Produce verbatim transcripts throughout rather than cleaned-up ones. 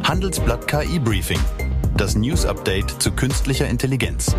Handelsblatt K I-Briefing, das News-Update zu künstlicher Intelligenz.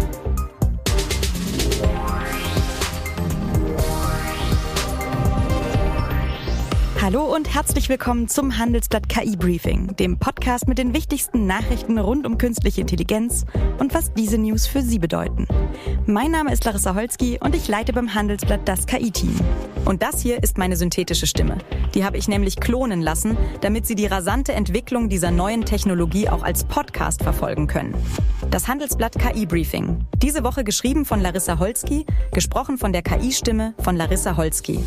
Hallo und herzlich willkommen zum Handelsblatt K I-Briefing, dem Podcast mit den wichtigsten Nachrichten rund um künstliche Intelligenz und was diese News für Sie bedeuten. Mein Name ist Larissa Holzki und ich leite beim Handelsblatt das K I-Team. Und das hier ist meine synthetische Stimme. Die habe ich nämlich klonen lassen, damit Sie die rasante Entwicklung dieser neuen Technologie auch als Podcast verfolgen können. Das Handelsblatt K I-Briefing. Diese Woche geschrieben von Larissa Holzki, gesprochen von der K I-Stimme von Larissa Holzki.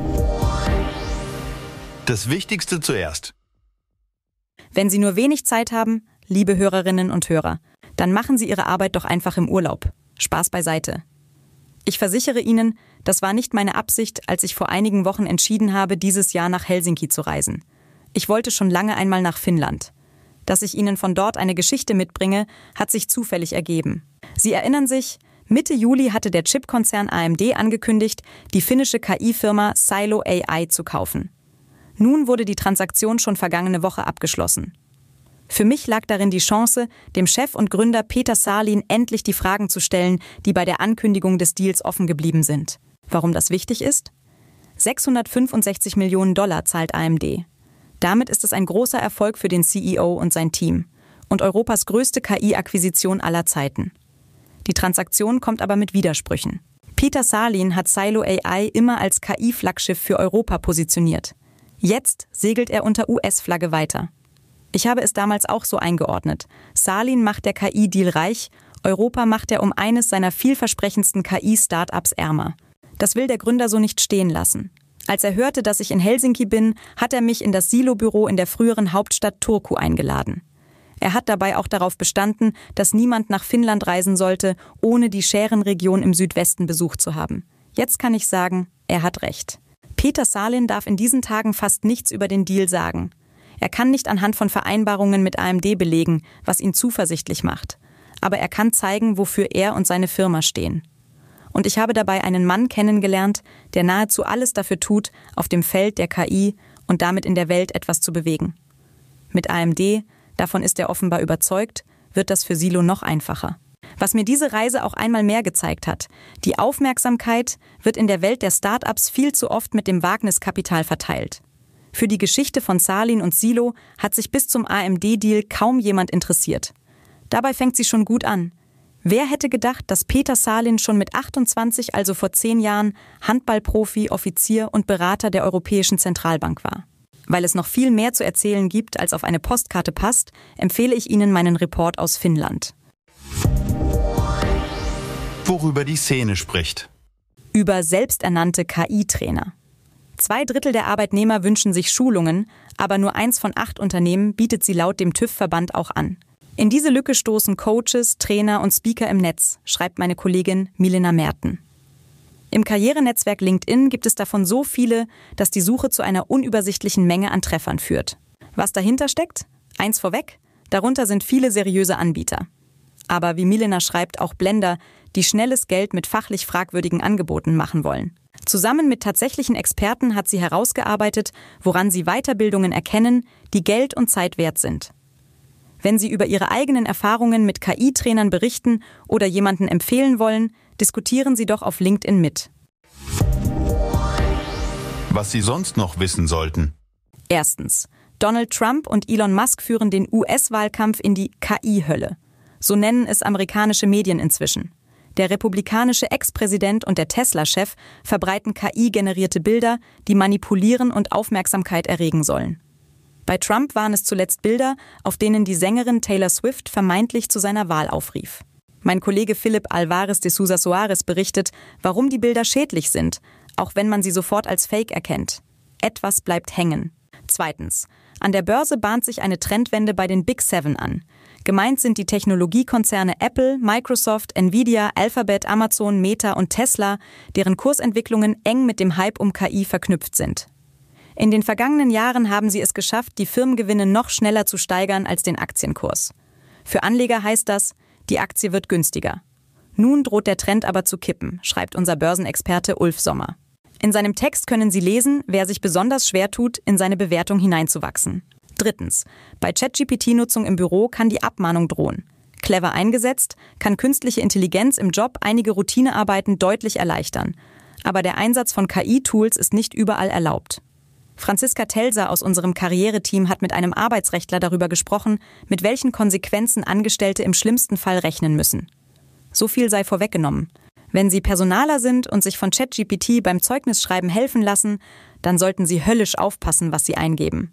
Das Wichtigste zuerst. Wenn Sie nur wenig Zeit haben, liebe Hörerinnen und Hörer, dann machen Sie Ihre Arbeit doch einfach im Urlaub. Spaß beiseite. Ich versichere Ihnen, das war nicht meine Absicht, als ich vor einigen Wochen entschieden habe, dieses Jahr nach Helsinki zu reisen. Ich wollte schon lange einmal nach Finnland. Dass ich Ihnen von dort eine Geschichte mitbringe, hat sich zufällig ergeben. Sie erinnern sich, Mitte Juli hatte der Chipkonzern A M D angekündigt, die finnische K I-Firma Silo A I zu kaufen. Nun wurde die Transaktion schon vergangene Woche abgeschlossen. Für mich lag darin die Chance, dem Chef und Gründer Peter Saalin endlich die Fragen zu stellen, die bei der Ankündigung des Deals offen geblieben sind. Warum das wichtig ist? sechshundertfünfundsechzig Millionen Dollar zahlt A M D. Damit ist es ein großer Erfolg für den C E O und sein Team und Europas größte K I-Akquisition aller Zeiten. Die Transaktion kommt aber mit Widersprüchen. Peter Saalin hat Silo A I immer als K I-Flaggschiff für Europa positioniert. Jetzt segelt er unter U S-Flagge weiter. Ich habe es damals auch so eingeordnet. Saalin macht der K I-Deal reich, Europa macht er um eines seiner vielversprechendsten K I-Startups ärmer. Das will der Gründer so nicht stehen lassen. Als er hörte, dass ich in Helsinki bin, hat er mich in das Silo-Büro in der früheren Hauptstadt Turku eingeladen. Er hat dabei auch darauf bestanden, dass niemand nach Finnland reisen sollte, ohne die Schärenregion im Südwesten besucht zu haben. Jetzt kann ich sagen, er hat recht. Peter Saalin darf in diesen Tagen fast nichts über den Deal sagen. Er kann nicht anhand von Vereinbarungen mit A M D belegen, was ihn zuversichtlich macht. Aber er kann zeigen, wofür er und seine Firma stehen. Und ich habe dabei einen Mann kennengelernt, der nahezu alles dafür tut, auf dem Feld der K I und damit in der Welt etwas zu bewegen. Mit A M D, davon ist er offenbar überzeugt, wird das für Silo noch einfacher. Was mir diese Reise auch einmal mehr gezeigt hat, die Aufmerksamkeit wird in der Welt der Startups viel zu oft mit dem Wagniskapital verteilt. Für die Geschichte von Saalin und Silo hat sich bis zum A M D-Deal kaum jemand interessiert. Dabei fängt sie schon gut an. Wer hätte gedacht, dass Peter Saalin schon mit achtundzwanzig, also vor zehn Jahren, Handballprofi, Offizier und Berater der Europäischen Zentralbank war? Weil es noch viel mehr zu erzählen gibt, als auf eine Postkarte passt, empfehle ich Ihnen meinen Report aus Finnland. Worüber die Szene spricht. Über selbsternannte K I-Trainer. Zwei Drittel der Arbeitnehmer wünschen sich Schulungen, aber nur eins von acht Unternehmen bietet sie laut dem TÜV-Verband auch an. In diese Lücke stoßen Coaches, Trainer und Speaker im Netz, schreibt meine Kollegin Milena Merten. Im Karrierenetzwerk LinkedIn gibt es davon so viele, dass die Suche zu einer unübersichtlichen Menge an Treffern führt. Was dahinter steckt? Eins vorweg, darunter sind viele seriöse Anbieter. Aber wie Milena schreibt, auch Blender, die schnelles Geld mit fachlich fragwürdigen Angeboten machen wollen. Zusammen mit tatsächlichen Experten hat sie herausgearbeitet, woran sie Weiterbildungen erkennen, die Geld und Zeit wert sind. Wenn Sie über Ihre eigenen Erfahrungen mit K I-Trainern berichten oder jemanden empfehlen wollen, diskutieren Sie doch auf LinkedIn mit. Was Sie sonst noch wissen sollten. Erstens. Donald Trump und Elon Musk führen den U S-Wahlkampf in die K I-Hölle. So nennen es amerikanische Medien inzwischen. Der republikanische Ex-Präsident und der Tesla-Chef verbreiten K I-generierte Bilder, die manipulieren und Aufmerksamkeit erregen sollen. Bei Trump waren es zuletzt Bilder, auf denen die Sängerin Taylor Swift vermeintlich zu seiner Wahl aufrief. Mein Kollege Philipp Alvarez de Sousa Soares berichtet, warum die Bilder schädlich sind, auch wenn man sie sofort als Fake erkennt. Etwas bleibt hängen. Zweitens. An der Börse bahnt sich eine Trendwende bei den Big Seven an. Gemeint sind die Technologiekonzerne Apple, Microsoft, Nvidia, Alphabet, Amazon, Meta und Tesla, deren Kursentwicklungen eng mit dem Hype um K I verknüpft sind. In den vergangenen Jahren haben sie es geschafft, die Firmengewinne noch schneller zu steigern als den Aktienkurs. Für Anleger heißt das, die Aktie wird günstiger. Nun droht der Trend aber zu kippen, schreibt unser Börsenexperte Ulf Sommer. In seinem Text können Sie lesen, wer sich besonders schwer tut, in seine Bewertung hineinzuwachsen. Drittens. Bei ChatGPT-Nutzung im Büro kann die Abmahnung drohen. Clever eingesetzt, kann künstliche Intelligenz im Job einige Routinearbeiten deutlich erleichtern. Aber der Einsatz von K I-Tools ist nicht überall erlaubt. Franziska Telser aus unserem Karriereteam hat mit einem Arbeitsrechtler darüber gesprochen, mit welchen Konsequenzen Angestellte im schlimmsten Fall rechnen müssen. So viel sei vorweggenommen. Wenn Sie Personaler sind und sich von ChatGPT beim Zeugnisschreiben helfen lassen, dann sollten Sie höllisch aufpassen, was Sie eingeben.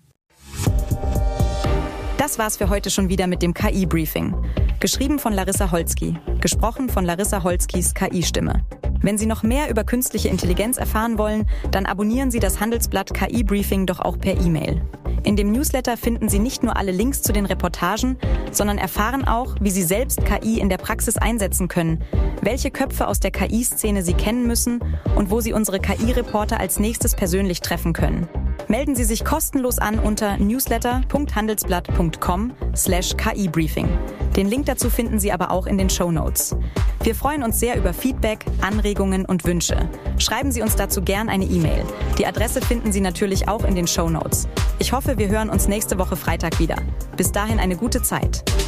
Das war's für heute schon wieder mit dem K I-Briefing. Geschrieben von Larissa Holzki, gesprochen von Larissa Holzkis K I-Stimme. Wenn Sie noch mehr über künstliche Intelligenz erfahren wollen, dann abonnieren Sie das Handelsblatt K I-Briefing doch auch per E-Mail. In dem Newsletter finden Sie nicht nur alle Links zu den Reportagen, sondern erfahren auch, wie Sie selbst K I in der Praxis einsetzen können, welche Köpfe aus der K I-Szene Sie kennen müssen und wo Sie unsere K I-Reporter als nächstes persönlich treffen können. Melden Sie sich kostenlos an unter newsletter punkt handelsblatt punkt com slash K I-Briefing. Den Link dazu finden Sie aber auch in den Shownotes. Wir freuen uns sehr über Feedback, Anregungen und Wünsche. Schreiben Sie uns dazu gern eine E-Mail. Die Adresse finden Sie natürlich auch in den Shownotes. Ich hoffe, wir hören uns nächste Woche Freitag wieder. Bis dahin eine gute Zeit.